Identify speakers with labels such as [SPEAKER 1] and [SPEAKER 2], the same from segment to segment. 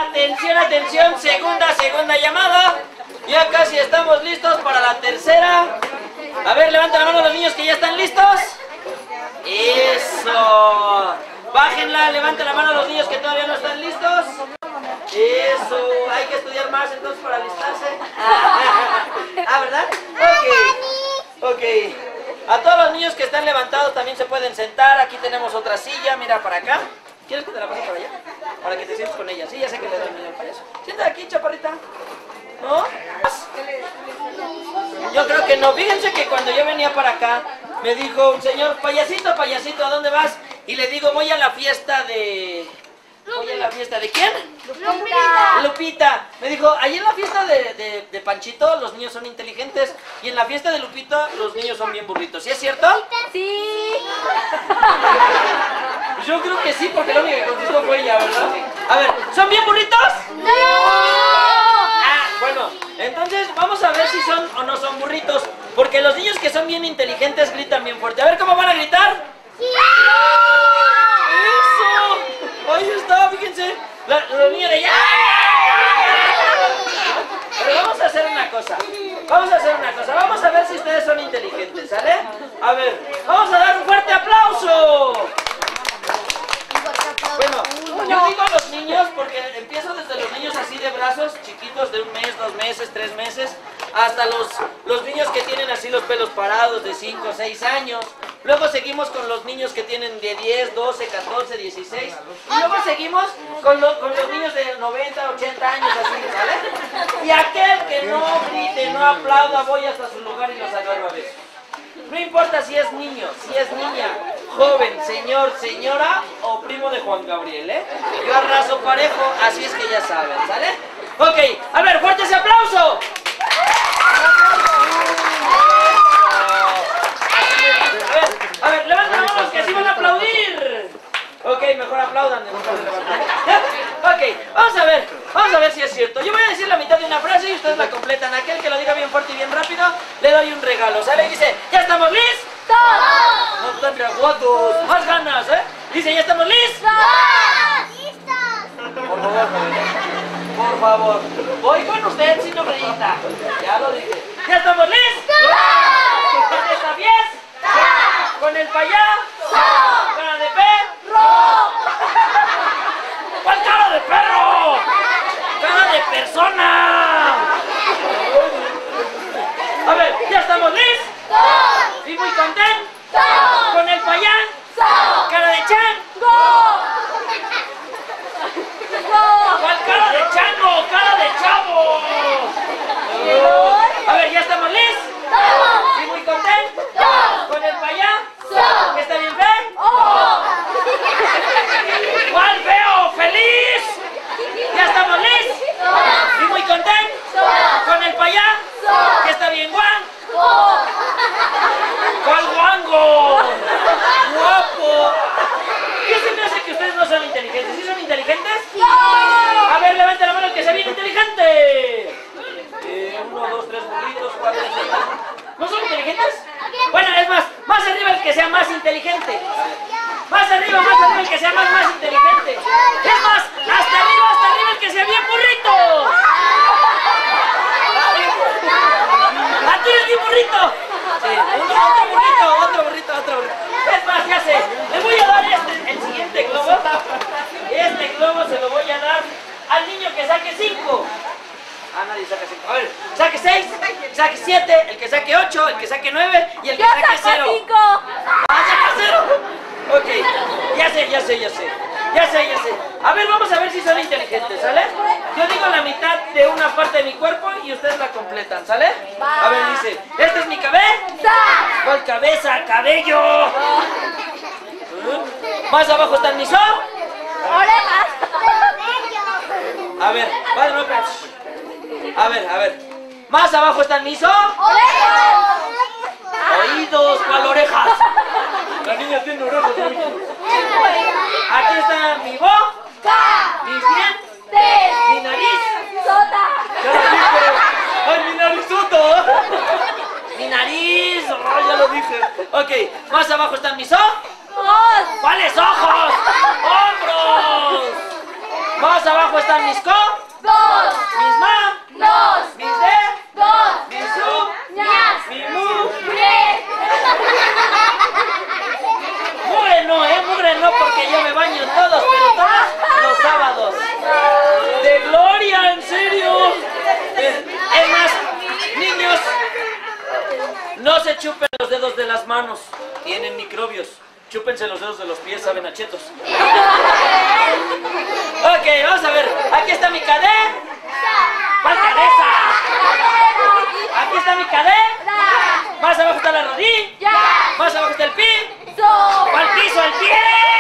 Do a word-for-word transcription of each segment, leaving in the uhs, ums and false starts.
[SPEAKER 1] Atención, atención, segunda, segunda llamada. Ya casi estamos listos para la tercera. A ver, levanten la mano los niños que ya están listos. Eso. Bájenla, levanten la mano los niños que todavía no están listos. Eso. Hay que estudiar más entonces para alistarse. Ah, ¿verdad? Ok. Ok. A todos los niños que están levantados también se pueden sentar. Aquí tenemos otra silla, mira para acá. ¿Quieres que te la pase para allá? Para que te sientes con ella. Sí, ya sé que le doy miedo al payaso. Siéntate aquí, chaparrita. ¿No? Yo creo que no. Fíjense que cuando yo venía para acá, me dijo un señor, payasito, payasito, ¿a dónde vas? Y le digo, voy a la fiesta de... Voy a la fiesta de ¿quién?
[SPEAKER 2] Lupita.
[SPEAKER 1] Lupita. Me dijo, ahí en la fiesta de, de, de Panchito los niños son inteligentes y en la fiesta de Lupita los niños son bien burritos. ¿Sí es cierto?
[SPEAKER 2] Sí.
[SPEAKER 1] Yo creo que sí, porque la única que contestó fue ella, ¿verdad? A ver, ¿son bien burritos?
[SPEAKER 2] ¡No!
[SPEAKER 1] Ah, bueno, entonces vamos a ver si son o no son burritos. Porque los niños que son bien inteligentes gritan bien fuerte. A ver, ¿cómo van a gritar?
[SPEAKER 2] ¡Sí!
[SPEAKER 1] ¡Eso! Ahí está, fíjense. La, los niños de allá. Pero vamos a hacer una cosa. Vamos a hacer una cosa. Vamos a ver si ustedes son inteligentes, ¿sale? A ver, vamos a dar un fuerte aplauso. Bueno, yo digo a los niños porque empiezo desde los niños así de brazos, chiquitos de un mes, dos meses, tres meses, hasta los, los niños que tienen así los pelos parados de cinco, seis años. Luego seguimos con los niños que tienen de diez, doce, catorce, dieciséis. Y luego seguimos con, lo, con los niños de noventa, ochenta años así, ¿vale? Y aquel que no grite, no aplauda, voy hasta su lugar y los agarro a besos. No importa si es niño, si es niña, joven, señor, señora o primo de Juan Gabriel, ¿eh? Yo arraso parejo, así es que ya saben, ¿sale? Ok, a ver, fuerte ese aplauso. A ver, a ver, levanten las manos que así van a aplaudir. Ok, mejor aplaudan. Ok, vamos a ver, vamos a ver si es cierto. Yo voy a decir la mitad de una frase y ustedes la completan. Aquel que lo diga bien fuerte y bien rápido, le doy un regalo, ¿sale? Dice, ¿ya estamos listos? No están reaguatos, más ganas, ¿eh? Dice, ¿ya estamos listos?
[SPEAKER 2] ¡Listos!
[SPEAKER 1] Por favor, por favor. Voy con usted, sin nombrita. Ya lo dije. ¿Ya estamos listos? ¿Con esta fiesta? ¿Con el payaso? ¿Cara de perro? ¿Cuál cara de perro? ¡Cara de persona! A ver, ¿ya estamos listos? ¿Y muy contentos? ¿Con el payaso? ¿Cara de chango? ¿Cuál cara de chango? ¡Cara de chavo! A ver, ¿ya estamos listos? ¿Y muy contentos? ¿Con el payaso? ¿Está bien feo? ¿Cuál feo? ¡Feliz! ¿Ya estamos listos? ¿Y muy contentos? ¿Con el payaso? ¿Está bien guango? ¿Cuál guango? ¡Guapo! ¿Qué se me hace que ustedes no son inteligentes? ¿Sí son inteligentes? A ver, levanten la mano el que sea bien inteligente. Eh, uno, dos, tres burritos, cuatro, cinco. ¿No son inteligentes? Bueno, es más, más arriba el que sea más inteligente. Más arriba, más arriba el que sea más, más inteligente. Es más, hasta arriba, hasta arriba el que sea bien burrito. ¡Ah, tú eres bien burrito! Sí, uno, otro burrito, otro burrito, otro burrito. Es más, ya sé, le voy a dar este, el siguiente globo. Este globo se lo voy a dar al niño que saque cinco. Ah, nadie saca cinco. A ver, saque seis, saque siete, el que saque ocho, el que saque nueve y el que saque cero.
[SPEAKER 2] cinco!
[SPEAKER 1] ¡Ah, saca cero! Ok, ya sé, ya sé, ya sé. Ya sé, ya sé. A ver, vamos a ver si son inteligentes, ¿sale? Yo digo la mitad de una parte de mi cuerpo y ustedes la completan, ¿sale? A ver, dice, ¿esta es mi cabeza? ¿Cuál cabeza? ¡Cabello! Más abajo están mis ojos.
[SPEAKER 2] ¡Orejas!
[SPEAKER 1] A ver, vale, no, espera. A ver, a ver. Más abajo están mis ojos.
[SPEAKER 2] ¡Orejas!
[SPEAKER 1] Oídos, ¿cuál orejas? La niña tiene orejas. Aquí está mi boca, mis dientes, mi nariz.
[SPEAKER 2] ¡Sota!
[SPEAKER 1] Ya lo dije. ¡Ay, mi narizota! Mi nariz. Oh, ya lo dije. Ok, más abajo están mis ojos. ¿Cuáles ojos? ¡Hombros! Más abajo están mis co,
[SPEAKER 2] Dos.
[SPEAKER 1] mis ma,
[SPEAKER 2] Dos.
[SPEAKER 1] mis de,
[SPEAKER 2] Dos.
[SPEAKER 1] mis su,
[SPEAKER 2] Ñas.
[SPEAKER 1] mi mu.
[SPEAKER 2] Tres.
[SPEAKER 1] Mugre no, eh, mugre no, porque yo me baño todos, pero todos los sábados. ¡De gloria, en serio! Eh, Es más, niños, no se chupen los dedos de las manos, tienen microbios. Chúpense los dedos de los pies, saben a chetos. Ok, vamos a ver, aquí está mi cadé. ¿Cuál cabeza? Aquí está mi cadé. Más abajo está la rodilla. Más abajo está el pie. ¡Al piso, al pie!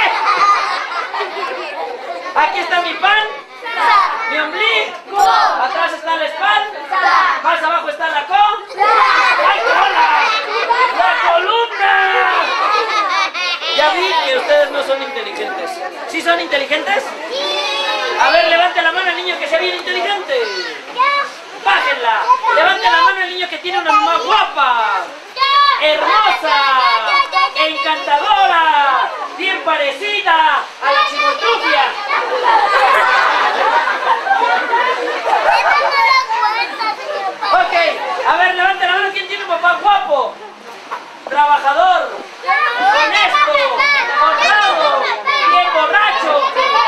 [SPEAKER 1] Aquí está mi pan, mi ombligo, atrás está la espalda, más abajo está la co, ¡ay, cola! ¡La columna! Ya vi que ustedes no son inteligentes. ¿Sí son inteligentes? A ver, levante la mano el niño que sea bien inteligente. Bájenla. Levante la mano el niño que tiene una mamá guapa, hermosa, encantadora, bien parecida a la chimotrufia. Ok, a ver, levante la mano quien tiene un papá guapo, trabajador, honesto, honrado, bien borracho.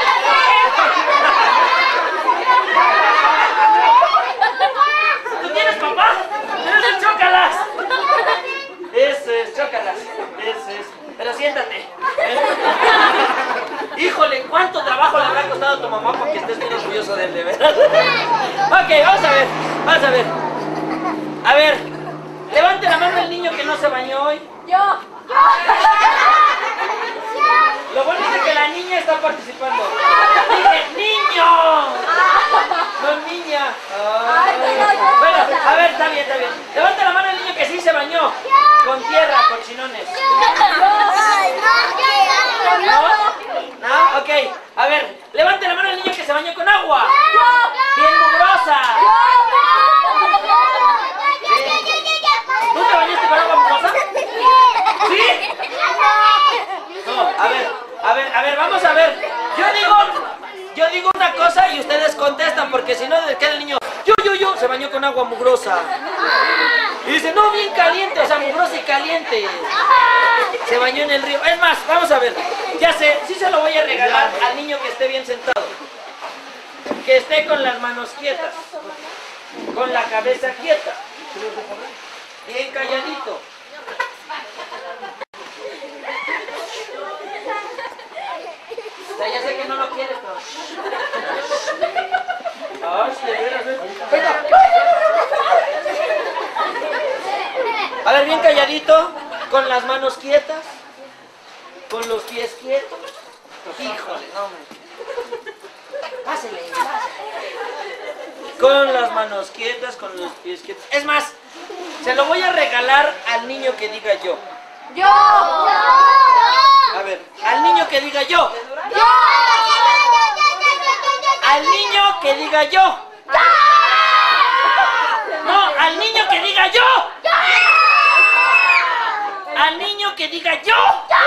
[SPEAKER 1] ¿Tú tienes papá? ¡Tienes el chócalas! Ese es, chócalas. Ese es. Pero siéntate. Híjole, ¿cuánto trabajo le habrá costado a tu mamá para que estés bien orgulloso de él, de verdad? Ok, vamos a ver, vamos a ver. A ver, levante la mano el niño que no se bañó hoy.
[SPEAKER 2] Yo.
[SPEAKER 1] Lo bueno es que la niña está participando. Dije, niño. No, niña. Ay. Bueno, a ver, está bien, está bien. Levante la mano el niño que sí se bañó. Con tierra, cochinones. ¿No? ¿No? Ok. A ver, levante la mano el niño que se bañó con agua. Bien mugrosa. ¿Tú te bañaste con agua mugrosa? ¿Sí? No, a ver, a ver, a ver, vamos a ver. Yo digo, yo digo una cosa y ustedes contestan, porque si no, queda el niño, yo, yo, yo, se bañó con agua mugrosa. Y dice, no, bien caliente, o sea, mugrosa y caliente. Se bañó en el río. Es más, vamos a ver, ya sé, sí se lo voy a regalar al niño que esté bien sentado. Que esté con las manos quietas, con la cabeza quieta, bien calladito. O sea, ya sé que no lo quieres, pero... Ay, de veras, ¿ves? Venga. A ver, bien calladito, con las manos quietas, con los pies quietos. Híjole, no, hombre. Pásele, pásele. Con las manos quietas, con los pies quietos. Es más, se lo voy a regalar al niño que diga yo.
[SPEAKER 2] Yo.
[SPEAKER 1] A ver, al niño que diga yo.
[SPEAKER 2] Yo.
[SPEAKER 1] Al niño que diga yo. No, al niño que diga yo. Al niño que diga yo.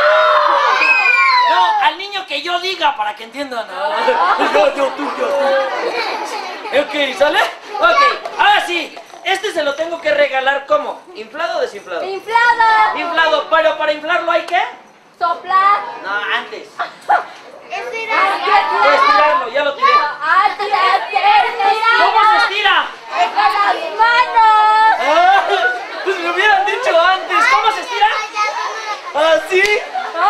[SPEAKER 1] No, al niño que yo diga para que entiendan. Yo, yo, tú, yo, tú. Ok, ¿sale? Ok, ahora sí. Este se lo tengo que regalar, ¿cómo? ¿Inflado o desinflado?
[SPEAKER 2] Inflado.
[SPEAKER 1] Inflado, pero para inflarlo hay que...
[SPEAKER 2] Soplar.
[SPEAKER 1] No, antes.
[SPEAKER 2] Estirar.
[SPEAKER 1] Estirarlo, ya lo tiré. ¿Cómo se estira?
[SPEAKER 2] Con las manos.
[SPEAKER 1] Ah, pues me hubieran dicho antes. ¿Cómo se estira? ¿Así?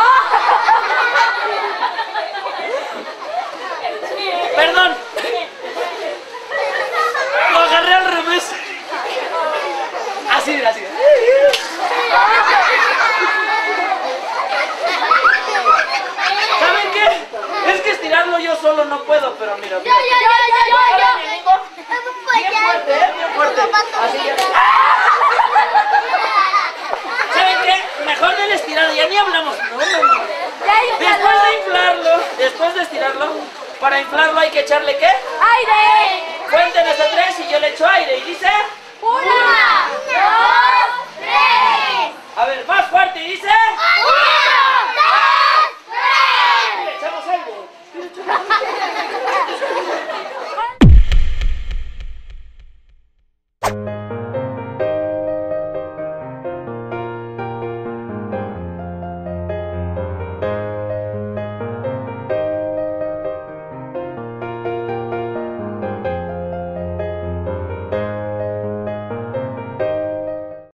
[SPEAKER 1] Perdón. Lo agarré al revés. Así, mira, así. ¿Saben qué? Es que estirarlo yo solo no puedo, pero mira, mira. Ahora me vengo bien fuerte, ¿eh? Bien fuerte. Así ya. ¿Saben qué? Mejor del estirado, ya ni hablamos. No, no, no. Después de inflarlo, después de estirarlo, para inflarlo hay que echarle ¿qué?
[SPEAKER 2] Aire.
[SPEAKER 1] Cuenten hasta tres y yo le echo aire. Y dice...
[SPEAKER 2] Una.